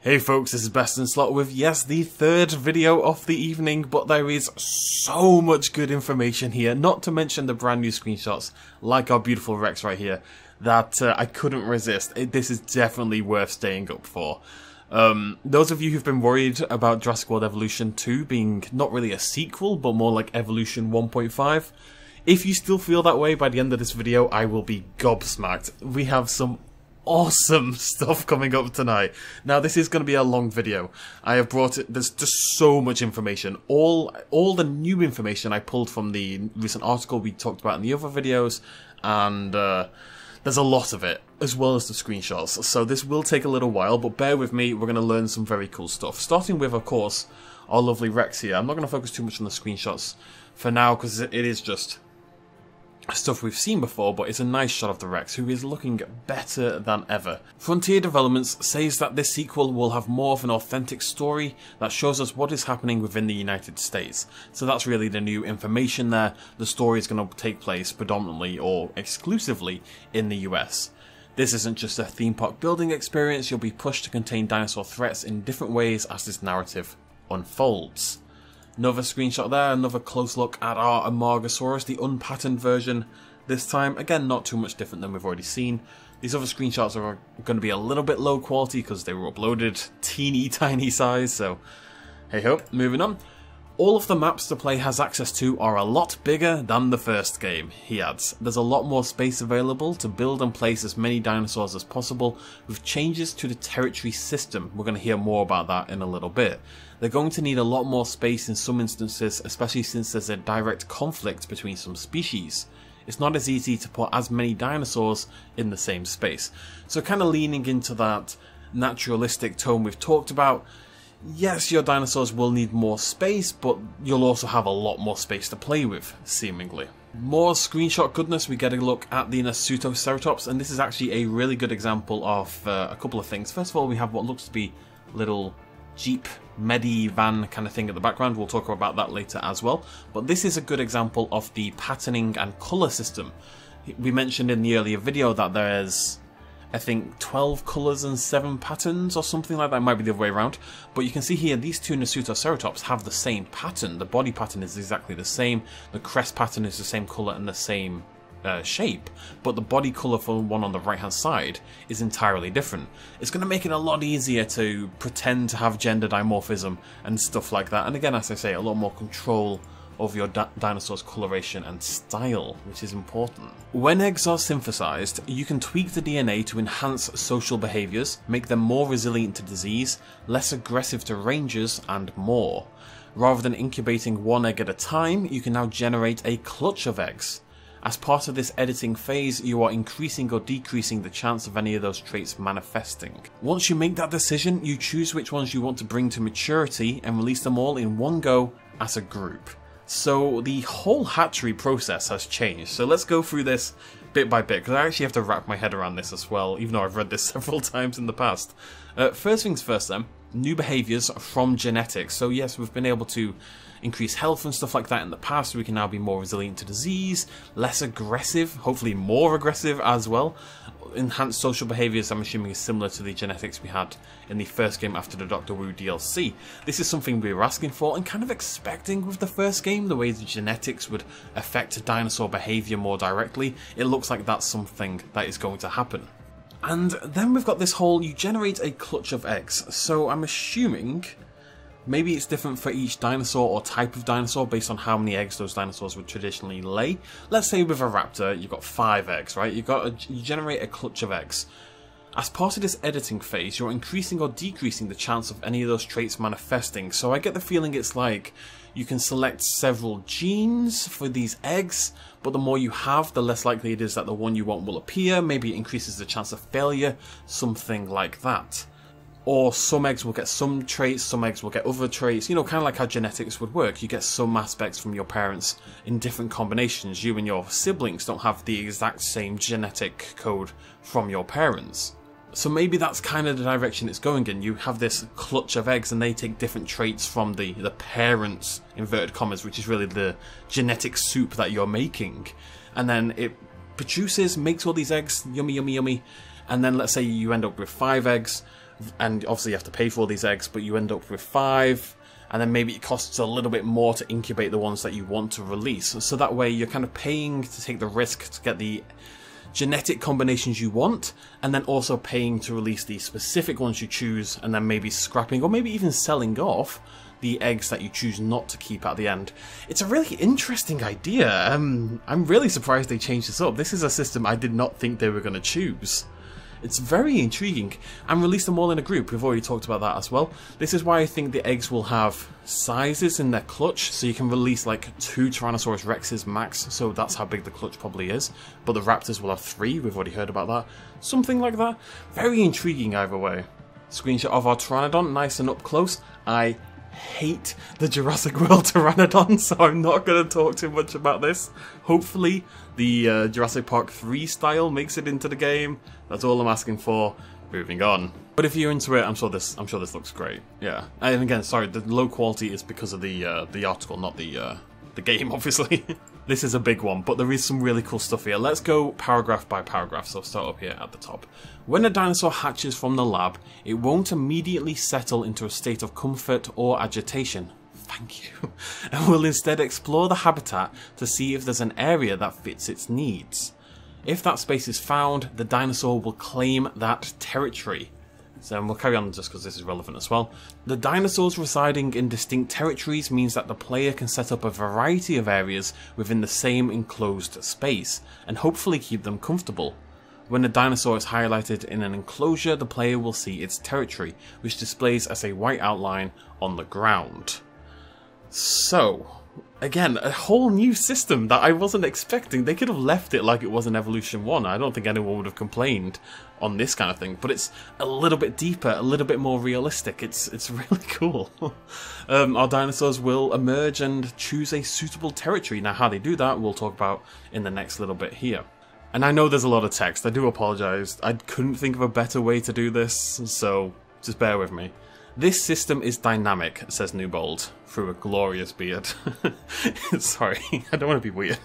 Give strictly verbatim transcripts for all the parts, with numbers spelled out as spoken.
Hey folks, this is Best in Slot with, yes, the third video of the evening, but there is so much good information here, not to mention the brand new screenshots, like our beautiful Rex right here, that uh, I couldn't resist. It, this is definitely worth staying up for. Um, those of you who've been worried about Jurassic World Evolution two being not really a sequel, but more like Evolution one point five, if you still feel that way by the end of this video, I will be gobsmacked. We have some awesome stuff coming up tonight. Now this is going to be a long video. I have brought it, there's just so much information. All all the new information I pulled from the recent article we talked about in the other videos, and uh, there's a lot of it, as well as the screenshots. So this will take a little while, but bear with me, we're going to learn some very cool stuff. Starting with, of course, our lovely Rex here. I'm not going to focus too much on the screenshots for now, because it is just stuff we've seen before, but it's a nice shot of the Rex, who is looking better than ever. Frontier Developments says that this sequel will have more of an authentic story that shows us what is happening within the United States. So that's really the new information there. The story is going to take place predominantly or exclusively in the U S. This isn't just a theme park building experience, you'll be pushed to contain dinosaur threats in different ways as this narrative unfolds. Another screenshot there, another close look at our Amargasaurus, the unpatterned version this time. Again, not too much different than we've already seen. These other screenshots are going to be a little bit low quality because they were uploaded teeny tiny size, so hey ho. Moving on. All of the maps the player has access to are a lot bigger than the first game, he adds. There's a lot more space available to build and place as many dinosaurs as possible, with changes to the territory system. We're going to hear more about that in a little bit. They're going to need a lot more space in some instances, especially since there's a direct conflict between some species. It's not as easy to put as many dinosaurs in the same space. So kind of leaning into that naturalistic tone we've talked about. Yes, your dinosaurs will need more space, but you'll also have a lot more space to play with, seemingly. More screenshot goodness, we get a look at the Nasutoceratops, and this is actually a really good example of uh, a couple of things. First of all, we have what looks to be little Jeep, Medi van kind of thing at the background. We'll talk about that later as well. But this is a good example of the patterning and colour system. We mentioned in the earlier video that there's, I think, twelve colours and seven patterns or something like that. It might be the other way around. But you can see here, these two Nasutoceratops have the same pattern. The body pattern is exactly the same. The crest pattern is the same colour and the same uh, shape. But the body colour for one on the right hand side is entirely different. It's going to make it a lot easier to pretend to have gender dimorphism and stuff like that. And again, as I say, a lot more control of your di dinosaur's coloration and style, which is important. When eggs are synthesized, you can tweak the D N A to enhance social behaviors, make them more resilient to disease, less aggressive to rangers, and more. Rather than incubating one egg at a time, you can now generate a clutch of eggs. As part of this editing phase, you are increasing or decreasing the chance of any of those traits manifesting. Once you make that decision, you choose which ones you want to bring to maturity and release them all in one go as a group. So the whole hatchery process has changed. So let's go through this bit by bit, because I actually have to wrap my head around this as well, even though I've read this several times in the past. Uh, first things first then, new behaviours from genetics. So yes, we've been able to increase health and stuff like that in the past. We can now be more resilient to disease, less aggressive, hopefully more aggressive as well. Enhanced social behaviours, I'm assuming, is similar to the genetics we had in the first game after the Doctor Wu D L C. This is something we were asking for and kind of expecting with the first game, the way the genetics would affect dinosaur behaviour more directly. It looks like that's something that is going to happen. And then we've got this whole, you generate a clutch of eggs. So I'm assuming maybe it's different for each dinosaur or type of dinosaur based on how many eggs those dinosaurs would traditionally lay. Let's say with a raptor, you've got five eggs, right? You've got a, you generate a clutch of eggs. As part of this editing phase, you're increasing or decreasing the chance of any of those traits manifesting. So I get the feeling it's like you can select several genes for these eggs, but the more you have, the less likely it is that the one you want will appear. Maybe it increases the chance of failure, something like that. Or some eggs will get some traits, some eggs will get other traits, you know, kind of like how genetics would work. You get some aspects from your parents in different combinations. You and your siblings don't have the exact same genetic code from your parents. So maybe that's kind of the direction it's going in. You have this clutch of eggs and they take different traits from the, the parents, inverted commas, which is really the genetic soup that you're making. And then it produces, makes all these eggs, yummy, yummy, yummy. And then let's say you end up with five eggs. and obviously you have to pay for all these eggs, but you end up with five, and then maybe it costs a little bit more to incubate the ones that you want to release. So that way you're kind of paying to take the risk to get the genetic combinations you want, and then also paying to release the specific ones you choose, and then maybe scrapping or maybe even selling off the eggs that you choose not to keep at the end. It's a really interesting idea. Um, I'm really surprised they changed this up. This is a system I did not think they were going to choose. It's very intriguing, and release them all in a group. We've already talked about that as well. This is why I think the eggs will have sizes in their clutch, so you can release like two Tyrannosaurus Rexes max, so that's how big the clutch probably is. But the Raptors will have three, we've already heard about that. Something like that. Very intriguing either way. Screenshot of our Pteranodon, nice and up close. I hate the Jurassic World Pteranodon, so I'm not going to talk too much about this. Hopefully the uh, Jurassic Park three style makes it into the game. That's all I'm asking for. Moving on. But if you're into it, I'm sure this I'm sure this looks great. Yeah. And again, sorry, the low quality is because of the uh, the article, not the uh, the game, obviously. This is a big one, but there is some really cool stuff here. Let's go paragraph by paragraph, so I'll start up here at the top. When a dinosaur hatches from the lab, it won't immediately settle into a state of comfort or agitation. Thank you. And will instead explore the habitat to see if there's an area that fits its needs. If that space is found, the dinosaur will claim that territory. So we'll carry on just because this is relevant as well. The dinosaurs residing in distinct territories means that the player can set up a variety of areas within the same enclosed space, and hopefully keep them comfortable. When a dinosaur is highlighted in an enclosure, the player will see its territory, which displays as a white outline on the ground. So, again, a whole new system that I wasn't expecting. They could have left it like it was in Evolution one. I don't think anyone would have complained on this kind of thing, but it's a little bit deeper, a little bit more realistic. It's it's really cool. um, our dinosaurs will emerge and choose a suitable territory. Now, how they do that, we'll talk about in the next little bit here. And I know there's a lot of text. I do apologise. I couldn't think of a better way to do this, so just bear with me. This system is dynamic, says Newbold, through a glorious beard. Sorry, I don't want to be weird.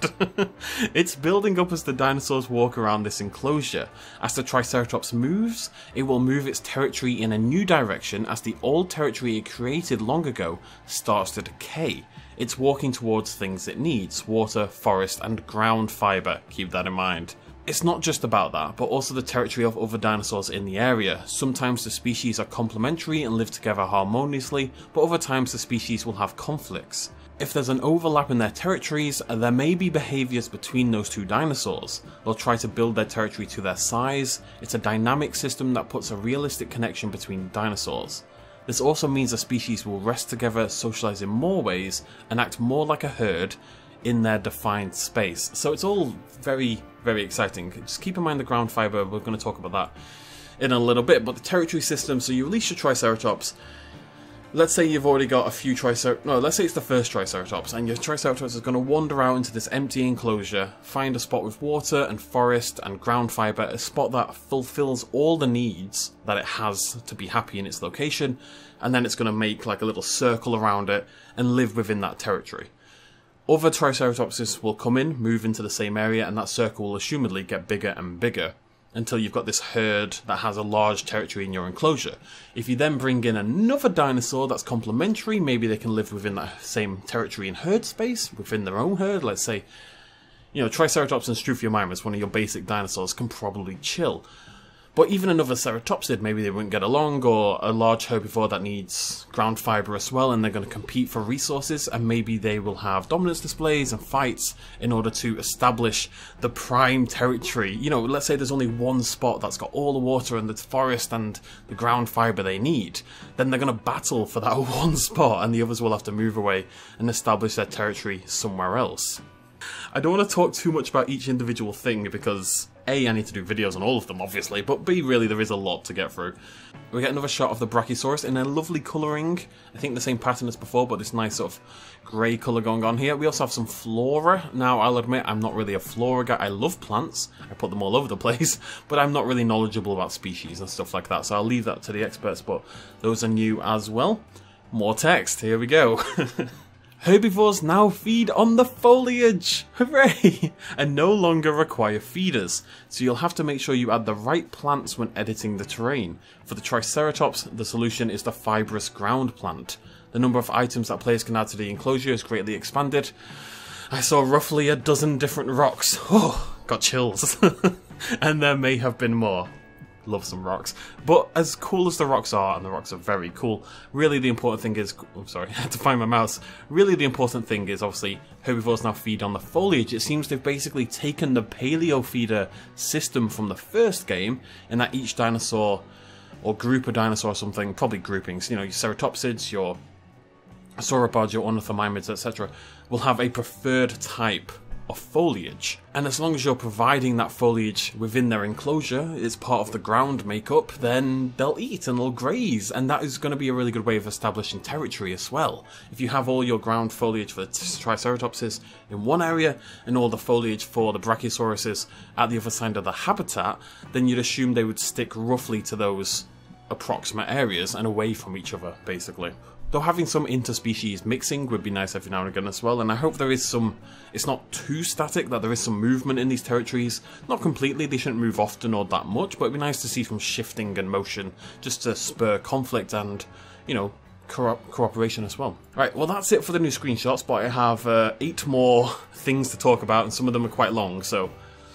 It's building up as the dinosaurs walk around this enclosure. As the Triceratops moves, it will move its territory in a new direction as the old territory it created long ago starts to decay. It's walking towards things it needs: water, forest, and ground fibre. Keep that in mind. It's not just about that, but also the territory of other dinosaurs in the area. Sometimes the species are complementary and live together harmoniously, but other times the species will have conflicts. If there's an overlap in their territories, there may be behaviours between those two dinosaurs. They'll try to build their territory to their size. It's a dynamic system that puts a realistic connection between dinosaurs. This also means a species will rest together, socialise in more ways, and act more like a herd in their defined space. So it's all very, very exciting. Just keep in mind the ground fibre, we're going to talk about that in a little bit, but the territory system, so you release your Triceratops. Let's say you've already got a few Triceratops, no, let's say it's the first Triceratops, and your Triceratops is going to wander out into this empty enclosure, find a spot with water and forest and ground fibre, a spot that fulfills all the needs that it has to be happy in its location, and then it's going to make like a little circle around it and live within that territory. Other Triceratopses will come in, move into the same area, and that circle will assumedly get bigger and bigger until you've got this herd that has a large territory in your enclosure. If you then bring in another dinosaur that's complementary, maybe they can live within that same territory and herd space, within their own herd. Let's say, you know, Triceratops and Struthiomimus, one of your basic dinosaurs, can probably chill. But even another ceratopsid, maybe they wouldn't get along, or a large herbivore that needs ground fibre as well, and they're going to compete for resources, and maybe they will have dominance displays and fights in order to establish the prime territory. You know, let's say there's only one spot that's got all the water and the forest and the ground fibre they need. Then they're going to battle for that one spot, and the others will have to move away and establish their territory somewhere else. I don't want to talk too much about each individual thing because A, I need to do videos on all of them obviously, but B, really there is a lot to get through. We get another shot of the Brachiosaurus in a lovely colouring, I think the same pattern as before, but this nice sort of grey colour going on here. We also have some flora. Now I'll admit I'm not really a flora guy. I love plants, I put them all over the place, but I'm not really knowledgeable about species and stuff like that, so I'll leave that to the experts, but those are new as well. More text, here we go. Herbivores now feed on the foliage! Hooray! And no longer require feeders, so you'll have to make sure you add the right plants when editing the terrain. For the Triceratops, the solution is the fibrous ground plant. The number of items that players can add to the enclosure is greatly expanded. I saw roughly a dozen different rocks. Oh, got chills. And there may have been more. Love some rocks. But as cool as the rocks are, and the rocks are very cool, really the important thing is... I'm sorry, I had to find my mouse. Really the important thing is, obviously, herbivores now feed on the foliage. It seems they've basically taken the paleo feeder system from the first game, in that each dinosaur, or group of dinosaurs or something, probably groupings, you know, your ceratopsids, your sauropods, your ornithomimids, et cetera, will have a preferred type of foliage, and as long as you're providing that foliage within their enclosure, it's part of the ground makeup, then they'll eat and they'll graze, and that is going to be a really good way of establishing territory as well. If you have all your ground foliage for the Triceratopses in one area and all the foliage for the Brachiosauruses at the other side of the habitat, then you'd assume they would stick roughly to those approximate areas and away from each other, basically. Though having some interspecies mixing would be nice every now and again as well, and I hope there is some, it's not too static, that there is some movement in these territories. Not completely, they shouldn't move often or that much, but it'd be nice to see some shifting and motion, just to spur conflict and, you know, co cooperation as well. Right, well that's it for the new screenshots, but I have uh, eight more things to talk about, and some of them are quite long, so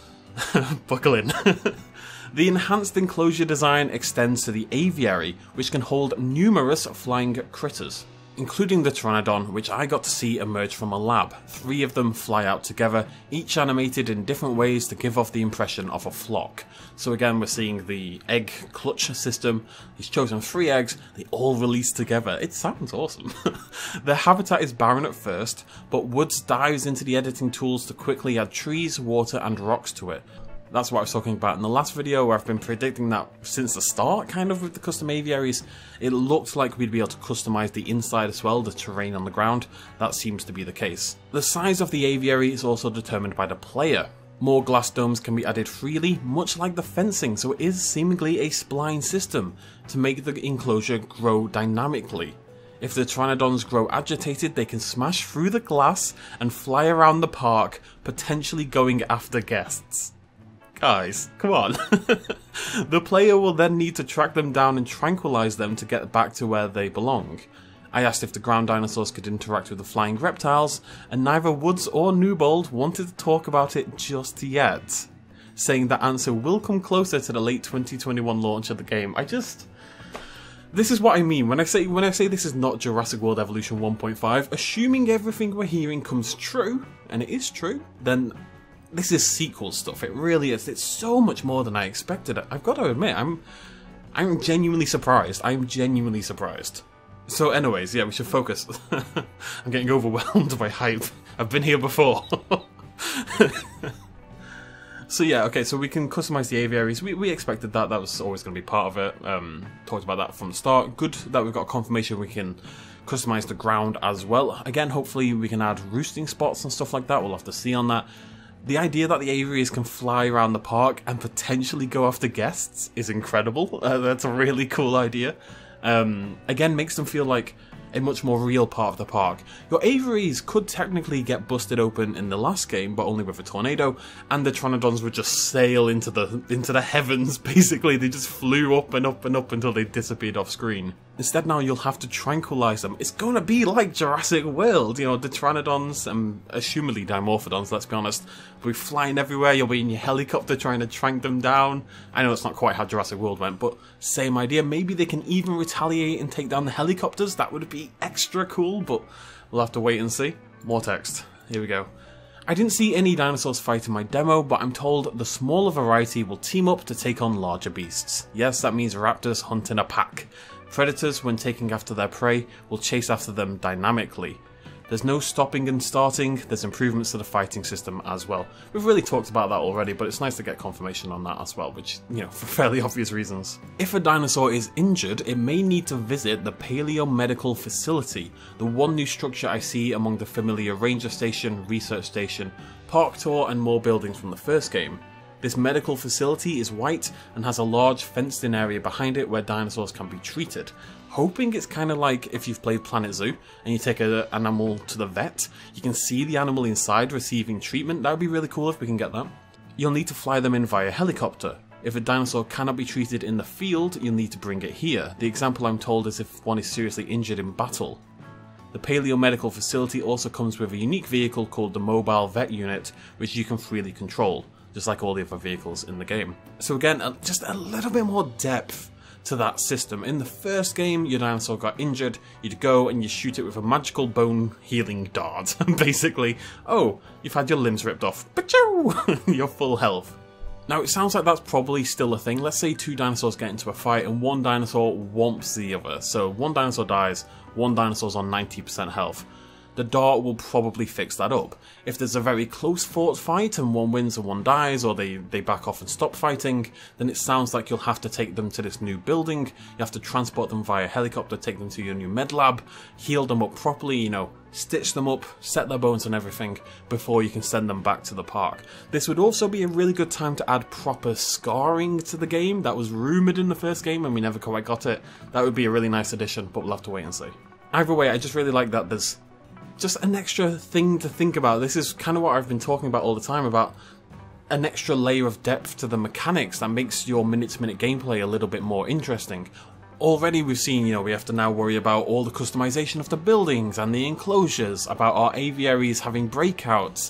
buckle in. The enhanced enclosure design extends to the aviary, which can hold numerous flying critters, including the Pteranodon, which I got to see emerge from a lab. Three of them fly out together, each animated in different ways to give off the impression of a flock. So again, we're seeing the egg clutch system. He's chosen three eggs, they all release together. It sounds awesome. Their habitat is barren at first, but Woods dives into the editing tools to quickly add trees, water and rocks to it. That's what I was talking about in the last video, where I've been predicting that since the start, kind of, with the custom aviaries. It looked like we'd be able to customize the inside as well, the terrain on the ground. That seems to be the case. The size of the aviary is also determined by the player. More glass domes can be added freely, much like the fencing, so it is seemingly a spline system to make the enclosure grow dynamically. If the Pteranodons grow agitated, they can smash through the glass and fly around the park, potentially going after guests. Guys, come on. The player will then need to track them down and tranquilize them to get back to where they belong. I asked if the ground dinosaurs could interact with the flying reptiles, and neither Woods or Newbold wanted to talk about it just yet, saying that answer will come closer to the late twenty twenty-one launch of the game. I just... This is what I mean when I say when I say this is not Jurassic World Evolution one point five, assuming everything we're hearing comes true, and it is true, then this is sequel stuff. It really is. It's so much more than I expected. I've got to admit, I'm I'm genuinely surprised. I'm genuinely surprised. So anyways, yeah, we should focus. I'm getting overwhelmed by hype. I've been here before. So yeah, okay, so we can customize the aviaries. We, we expected that. That was always going to be part of it. Um, talked about that from the start. Good that we've got confirmation we can customize the ground as well. Again, hopefully we can add roosting spots and stuff like that. We'll have to see on that. The idea that the aviaries can fly around the park and potentially go after guests is incredible. Uh, that's a really cool idea. Um, again, makes them feel like a much more real part of the park. Your aviaries could technically get busted open in the last game, but only with a tornado, and the Pteranodons would just sail into the into the heavens, basically. They just flew up and up and up until they disappeared off screen. Instead now you'll have to tranquilize them. It's gonna be like Jurassic World, you know, the Pteranodons, and assumedly Dimorphodons, let's be honest, will be flying everywhere. You'll be in your helicopter trying to trank them down. I know it's not quite how Jurassic World went, but same idea. Maybe they can even retaliate and take down the helicopters. That would be extra cool, but we'll have to wait and see. More text. Here we go. I didn't see any dinosaurs fight in my demo, but I'm told the smaller variety will team up to take on larger beasts. Yes, that means raptors hunt in a pack. Predators, when taking after their prey, will chase after them dynamically. There's no stopping and starting, there's improvements to the fighting system as well. We've really talked about that already, but it's nice to get confirmation on that as well, which, you know, for fairly obvious reasons. If a dinosaur is injured, it may need to visit the Paleomedical Facility, the one new structure I see among the familiar Ranger Station, Research Station, Park Tour and more buildings from the first game. This medical facility is white and has a large fenced-in area behind it where dinosaurs can be treated. hoping it's kind of like if you've played Planet Zoo and you take an animal to the vet, you can see the animal inside receiving treatment. That would be really cool if we can get that. You'll need to fly them in via helicopter. If a dinosaur cannot be treated in the field, you'll need to bring it here. The example I'm told is if one is seriously injured in battle. The Paleo Medical Facility also comes with a unique vehicle called the Mobile Vet Unit, which you can freely control, just like all the other vehicles in the game. So again, just a little bit more depth to that system. In the first game, your dinosaur got injured, you'd go and you shoot it with a magical bone healing dart. Basically, oh, you've had your limbs ripped off. Pachoo! You're full health. Now, it sounds like that's probably still a thing. Let's say two dinosaurs get into a fight and one dinosaur whomps the other. So one dinosaur dies, one dinosaur's on ninety percent health. The dart will probably fix that up. If there's a very close fought fight and one wins and one dies, or they, they back off and stop fighting, then it sounds like you'll have to take them to this new building, you have to transport them via helicopter, take them to your new med lab, heal them up properly, you know, stitch them up, set their bones and everything, before you can send them back to the park. This would also be a really good time to add proper scarring to the game. That was rumoured in the first game and we never quite got it. That would be a really nice addition, but we'll have to wait and see. Either way, I just really like that there's just an extra thing to think about. This is kind of what I've been talking about all the time, about an extra layer of depth to the mechanics that makes your minute-to-minute gameplay a little bit more interesting. Already we've seen, you know, we have to now worry about all the customization of the buildings and the enclosures, about our aviaries having breakouts,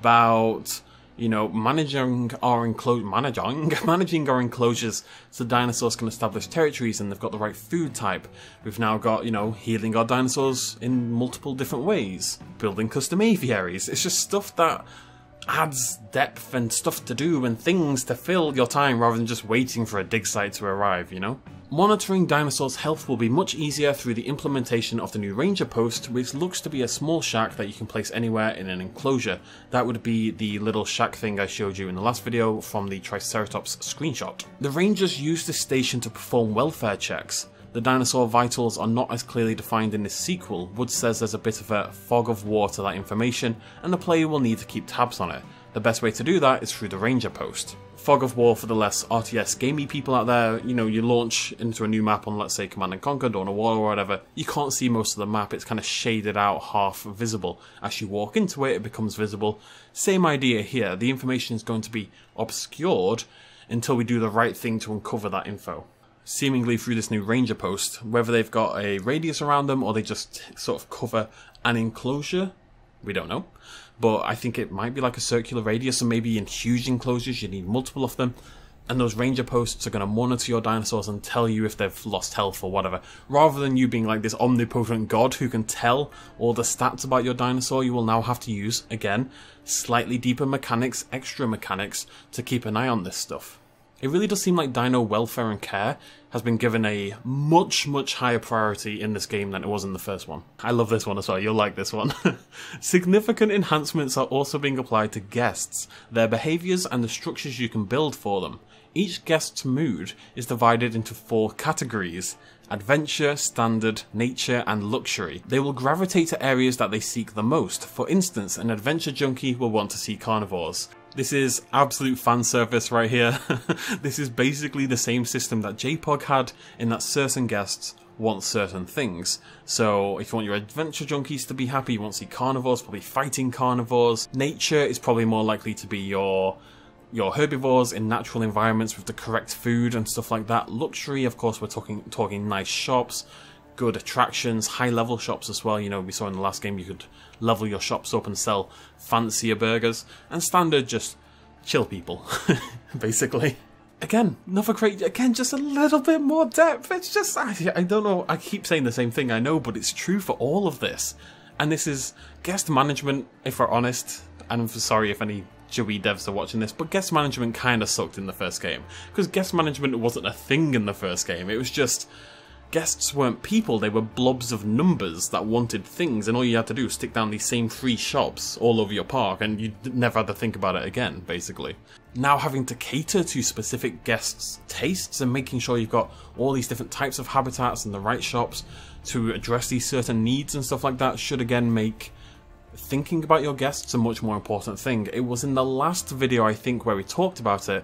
about, you know, managing our enclo- managing, managing our enclosures so dinosaurs can establish territories and they've got the right food type. We've now got, you know, healing our dinosaurs in multiple different ways, building custom aviaries. It's just stuff that adds depth and stuff to do and things to fill your time rather than just waiting for a dig site to arrive, you know? Monitoring dinosaurs' health will be much easier through the implementation of the new Ranger Post, which looks to be a small shack that you can place anywhere in an enclosure. That would be the little shack thing I showed you in the last video from the Triceratops screenshot. The Rangers use this station to perform welfare checks. The dinosaur vitals are not as clearly defined in this sequel. Wood says there's a bit of a fog of war to that information, and the player will need to keep tabs on it. The best way to do that is through the Ranger Post. Fog of War, for the less R T S gamey people out there, you know, you launch into a new map on, let's say, Command and Conquer, Dawn of War or whatever, you can't see most of the map, it's kind of shaded out, half visible. As you walk into it, it becomes visible. Same idea here, the information is going to be obscured until we do the right thing to uncover that info. Seemingly through this new Ranger Post, whether they've got a radius around them or they just sort of cover an enclosure, we don't know. But I think it might be like a circular radius, and maybe in huge enclosures you need multiple of them. And those Ranger Posts are going to monitor your dinosaurs and tell you if they've lost health or whatever. Rather than you being like this omnipotent god who can tell all the stats about your dinosaur, you will now have to use, again, slightly deeper mechanics, extra mechanics, to keep an eye on this stuff. It really does seem like dino welfare and care has been given a much, much higher priority in this game than it was in the first one. I love this one as well, you'll like this one. Significant enhancements are also being applied to guests, their behaviours and the structures you can build for them. Each guest's mood is divided into four categories: adventure, standard, nature and luxury. They will gravitate to areas that they seek the most. For instance, an adventure junkie will want to see carnivores. This is absolute fan service right here. This is basically the same system that J POG had, in that certain guests want certain things. So if you want your adventure junkies to be happy, you want to see carnivores, probably fighting carnivores. Nature is probably more likely to be your your herbivores in natural environments with the correct food and stuff like that. Luxury, of course, we're talking talking nice shops, good attractions, high level shops as well. You know, we saw in the last game you could level your shops up and sell fancier burgers. And standard, just chill people, basically. Again, another great, again, just a little bit more depth. It's just, I, I don't know, I keep saying the same thing, I know, but it's true for all of this. And this is guest management, if we're honest, and I'm sorry if any Joey devs are watching this, but guest management kind of sucked in the first game. Because guest management wasn't a thing in the first game, it was just, guests weren't people, they were blobs of numbers that wanted things, and all you had to do was stick down these same three shops all over your park, and you never had to think about it again, basically. Now having to cater to specific guests' tastes and making sure you've got all these different types of habitats and the right shops to address these certain needs and stuff like that should again make thinking about your guests a much more important thing. It was in the last video, I think, where we talked about it,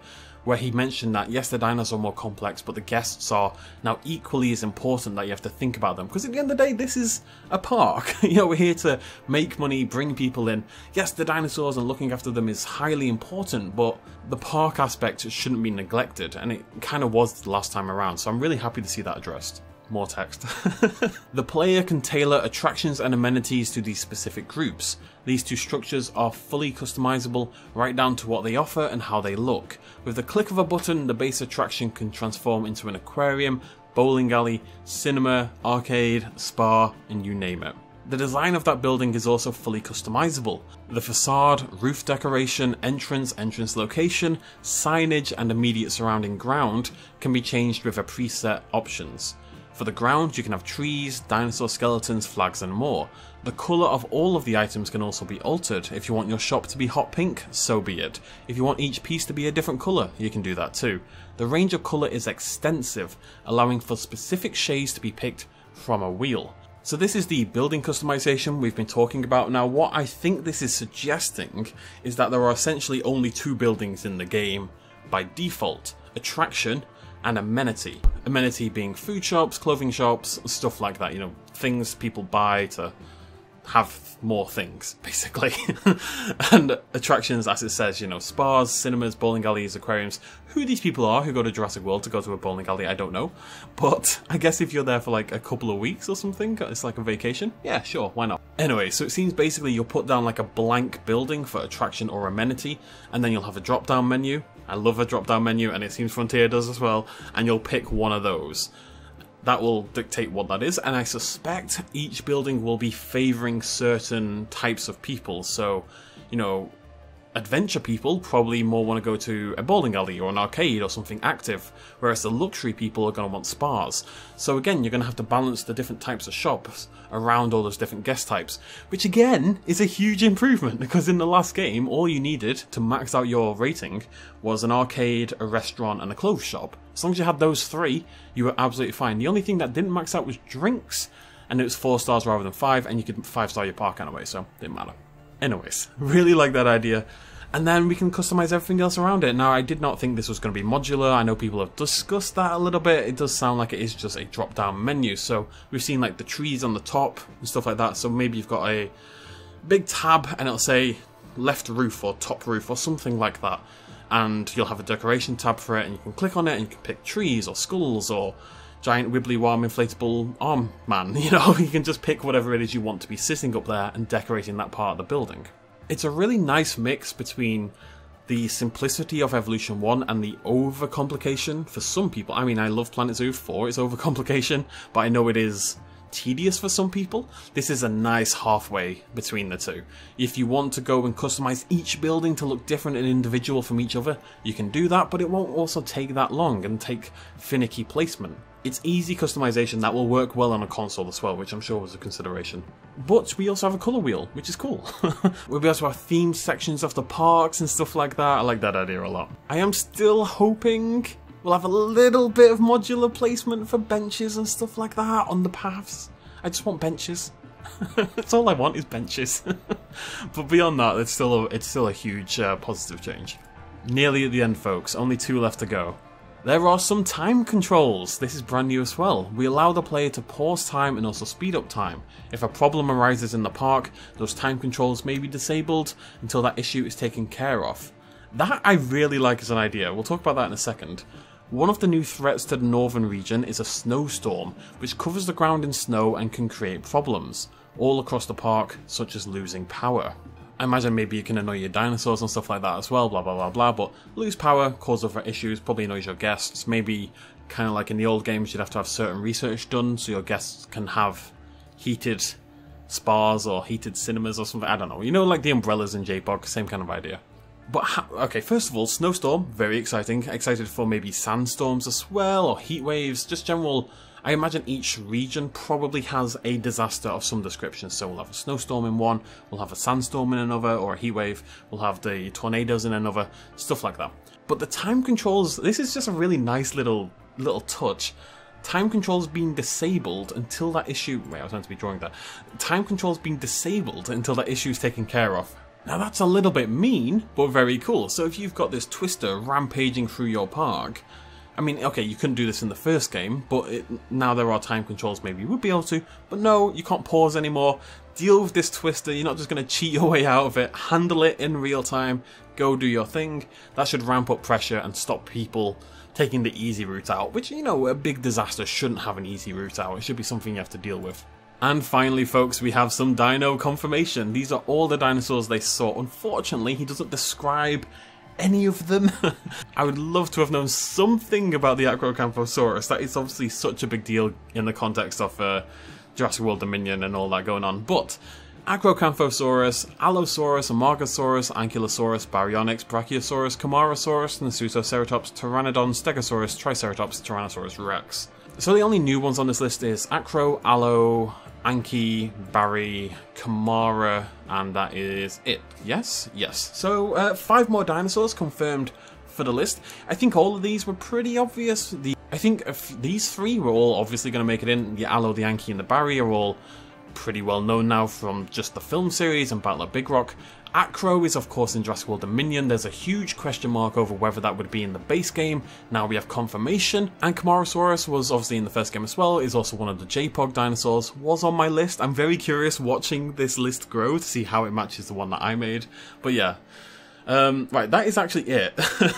where he mentioned that yes, the dinosaurs are more complex, but the guests are now equally as important, that you have to think about them. Because at the end of the day, this is a park. You know, we're here to make money, bring people in. Yes, the dinosaurs and looking after them is highly important, but the park aspect shouldn't be neglected, and it kind of was the last time around, so I'm really happy to see that addressed. More text. The player can tailor attractions and amenities to these specific groups. These two structures are fully customizable, right down to what they offer and how they look. With the click of a button, the base attraction can transform into an aquarium, bowling alley, cinema, arcade, spa, and you name it. The design of that building is also fully customizable. The facade, roof decoration, entrance, entrance location, signage, and immediate surrounding ground can be changed with a preset options. For the ground, you can have trees, dinosaur skeletons, flags, and more. The colour of all of the items can also be altered. If you want your shop to be hot pink, so be it. If you want each piece to be a different colour, you can do that too. The range of colour is extensive, allowing for specific shades to be picked from a wheel. So this is the building customization we've been talking about. Now, what I think this is suggesting is that there are essentially only two buildings in the game by default: attraction and amenity. Amenity being food shops, clothing shops, stuff like that, you know, things people buy to have more things, basically. And attractions, as it says, you know, spas, cinemas, bowling alleys, aquariums. Who these people are who go to Jurassic World to go to a bowling alley, I don't know. But I guess if you're there for like a couple of weeks or something, it's like a vacation, yeah, sure, why not? Anyway, so it seems basically you'll put down like a blank building for attraction or amenity, and then you'll have a drop-down menu. I love a drop-down menu, and it seems Frontier does as well, and you'll pick one of those. That will dictate what that is, and I suspect each building will be favouring certain types of people. So, you know, adventure people probably more want to go to a bowling alley or an arcade or something active, whereas the luxury people are going to want spas. So again, you're going to have to balance the different types of shops around all those different guest types, which again is a huge improvement, because in the last game all you needed to max out your rating was an arcade, a restaurant, and a clothes shop. As long as you had those three, you were absolutely fine. The only thing that didn't max out was drinks, and it was four stars rather than five, and you could five star your park anyway, so it didn't matter. Anyways, really like that idea. And then we can customize everything else around it. Now, I did not think this was going to be modular. I know people have discussed that a little bit. It does sound like it is just a drop-down menu. So we've seen like the trees on the top and stuff like that. So maybe you've got a big tab and it'll say left roof or top roof or something like that. And you'll have a decoration tab for it, and you can click on it and you can pick trees or skulls or giant wibbly warm inflatable arm man. You know, you can just pick whatever it is you want to be sitting up there and decorating that part of the building. It's a really nice mix between the simplicity of Evolution one and the overcomplication for some people. I mean, I love Planet Zoo for its overcomplication, but I know it is tedious for some people. This is a nice halfway between the two. If you want to go and customize each building to look different and individual from each other, you can do that, but it won't also take that long and take finicky placement. It's easy customization that will work well on a console as well, which I'm sure was a consideration. But we also have a colour wheel, which is cool. We'll be able to have themed sections of the parks and stuff like that. I like that idea a lot. I am still hoping we'll have a little bit of modular placement for benches and stuff like that on the paths. I just want benches. That's all I want is benches. But beyond that, it's still a, it's still a huge uh, positive change. Nearly at the end, folks. Only two left to go. There are some time controls. This is brand new as well. We allow the player to pause time and also speed up time. If a problem arises in the park, those time controls may be disabled until that issue is taken care of. That I really like as an idea. We'll talk about that in a second. One of the new threats to the northern region is a snowstorm, which covers the ground in snow and can create problems all across the park, such as losing power. I imagine maybe you can annoy your dinosaurs and stuff like that as well, blah blah blah blah, but lose power, cause other issues, probably annoys your guests. Maybe, kind of like in the old games, you'd have to have certain research done so your guests can have heated spas or heated cinemas or something, I don't know. You know, like the umbrellas in J POG, same kind of idea. But, okay, first of all, snowstorm, very exciting. Excited for maybe sandstorms as well, or heat waves, just general. I imagine each region probably has a disaster of some description, so we'll have a snowstorm in one, we'll have a sandstorm in another, or a heat wave, we'll have the tornadoes in another, stuff like that. But the time controls, this is just a really nice little little touch. Time controls being disabled until that issue, wait, I was meant to be drawing that. Time controls being disabled until that issue is taken care of. Now that's a little bit mean, but very cool. So if you've got this Twister rampaging through your park, I mean, okay, you couldn't do this in the first game, but it, now there are time controls, maybe you would be able to, but no, you can't pause anymore. Deal with this Twister, you're not just going to cheat your way out of it, handle it in real time, go do your thing. That should ramp up pressure and stop people taking the easy route out, which, you know, a big disaster shouldn't have an easy route out, it should be something you have to deal with. And finally, folks, we have some dino confirmation. These are all the dinosaurs they saw. Unfortunately, he doesn't describe any of them. I would love to have known something about the Acrocanthosaurus. That is obviously such a big deal in the context of uh, Jurassic World Dominion and all that going on. But Acrocanthosaurus, Allosaurus, Amargasaurus, Ankylosaurus, Baryonyx, Brachiosaurus, Camarasaurus, Nasutoceratops, Pteranodon, Stegosaurus, Triceratops, Tyrannosaurus Rex. So the only new ones on this list is Acro, Allo, Anki, Barry, Camara, and that is it. Yes? Yes. So, uh, five more dinosaurs confirmed for the list. I think all of these were pretty obvious. The I think if these three were all obviously going to make it in. The Allo, the Anki, and the Barry are all pretty well known now from just the film series and Battle at Big Rock. Acro is of course in Jurassic World Dominion. There's a huge question mark over whether that would be in the base game. Now we have confirmation. And Camarasaurus was obviously in the first game as well, is also one of the J P O G dinosaurs, was on my list. I'm very curious watching this list grow to see how it matches the one that I made. But yeah, um, right, that is actually it.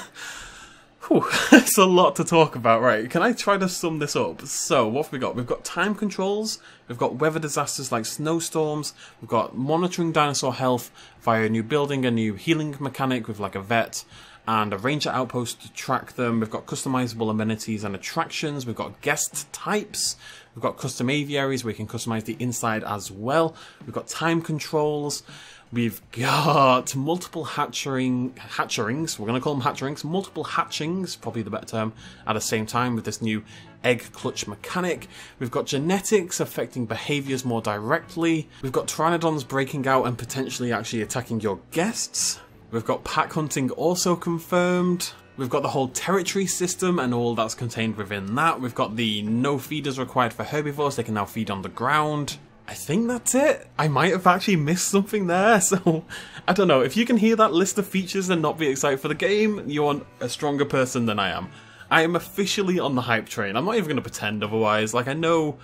Whew, it's a lot to talk about. Right, can I try to sum this up? So, what have we got? We've got time controls, we've got weather disasters like snowstorms, we've got monitoring dinosaur health via a new building, a new healing mechanic with like a vet, and a ranger outpost to track them. We've got customizable amenities and attractions, we've got guest types, we've got custom aviaries where you can customize the inside as well, we've got time controls, we've got multiple hatchering, hatcherings, we're going to call them hatcherings, multiple hatchings, probably the better term, at the same time with this new egg clutch mechanic. We've got genetics affecting behaviours more directly. We've got Pteranodons breaking out and potentially actually attacking your guests. We've got pack hunting also confirmed. We've got the whole territory system and all that's contained within that. We've got the no feeders required for herbivores, they can now feed on the ground. I think that's it. I might have actually missed something there, so I don't know. If you can hear that list of features and not be excited for the game, you're a stronger person than I am. I am officially on the hype train. I'm not even going to pretend otherwise. Like, I know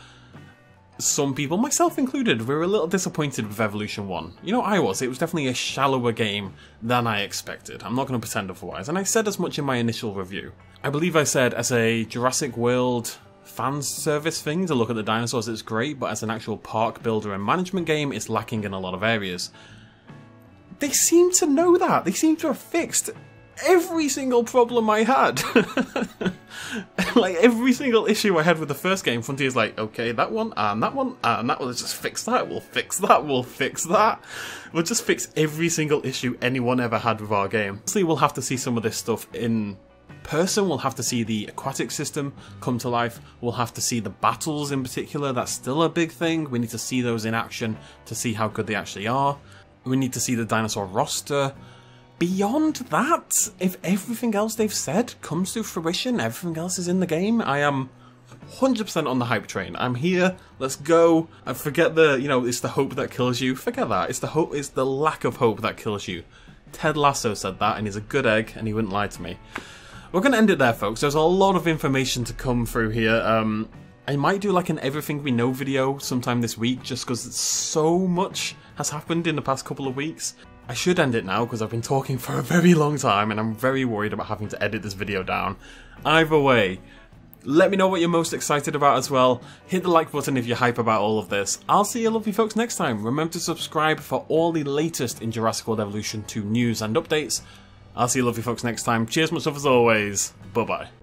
some people, myself included, were a little disappointed with Evolution one. You know, I was. It was definitely a shallower game than I expected. I'm not going to pretend otherwise. And I said as much in my initial review. I believe I said, as a Jurassic World fan service thing to look at the dinosaurs, it's great, but as an actual park builder and management game, it's lacking in a lot of areas. They seem to know that. They seem to have fixed every single problem I had. Like, every single issue I had with the first game, Frontier's like, okay, that one, and that one, and that one, let's just fix that, we'll fix that, we'll fix that. We'll just fix every single issue anyone ever had with our game. Obviously, we'll have to see some of this stuff in person. We'll have to see the aquatic system come to life. We'll have to see the battles in particular. That's still a big thing. We need to see those in action to see how good they actually are. We need to see the dinosaur roster. Beyond that, if everything else they've said comes to fruition, everything else is in the game, I am one hundred percent on the hype train. I'm here, let's go. I forget the, you know, it's the hope that kills you. Forget that. It's the hope, it's the lack of hope that kills you. Ted Lasso said that, and he's a good egg, and he wouldn't lie to me. We're going to end it there, folks. There's a lot of information to come through here. Um, I might do like an Everything We Know video sometime this week, just because so much has happened in the past couple of weeks. I should end it now, because I've been talking for a very long time, and I'm very worried about having to edit this video down. Either way, let me know what you're most excited about as well. Hit the like button if you're hype about all of this. I'll see you lovely folks next time. Remember to subscribe for all the latest in Jurassic World Evolution two news and updates. I'll see you lovely folks next time. Cheers, much love as always. Bye bye.